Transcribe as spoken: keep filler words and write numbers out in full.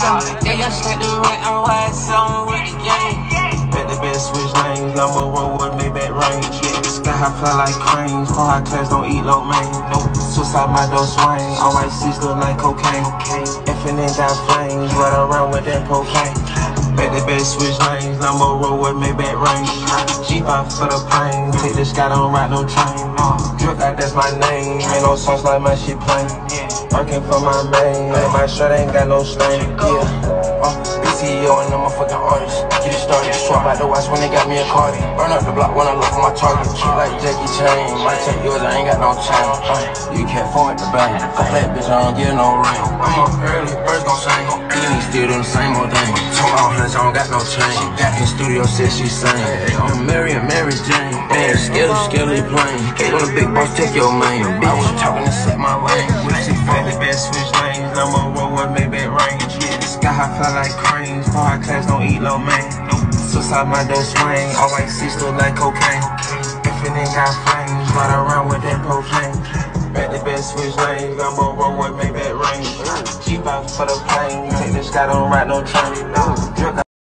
Yeah, y'all straight to right, I'm wide, so with the game. Bet the best switch lanes, number one with Maybach range. Yeah, sky high fly like cranes, four high class don't eat low main. Nope, suicide my door swing, all white seats look like cocaine. Infinite got flames, ride around with that propane. Bet the best switch lanes, number one with Maybach range. G five for the plane, take the sky, don't ride no train. Drip like that's my name, ain't no sauce like my shit plain. Working for my main, and my shirt ain't got no stain. Yeah, uh, B C E O and I'm a fucking artist. Get it started, swap out the watch when they got me a Cardi. Burn up the block when I look for my target. Treat like Jackie Chain, might take yours, I ain't got no chain. Uh, you can't phone at the bank, fuck that bitch, I don't get no ring. I'm up early, birds gon' sing. These still doing the same old thing. Told all hunts, I don't got no chain. Got in the studio, said she sang. I'm Mary and Mary Jane. Man, skelly, skelly plain. When a big boss take your man, bitch. I was talking to set my lane. The best switch lanes, number one with Maybach range. Yeah, sky high fly like cranes, four high class don't eat low main. Suicide my door swing, all white seats look like cocaine. Infinite got flames, ride around with that propane. Bet the best switch lanes, number one with Maybach range. G five for the plane, take the sky, don't ride no train.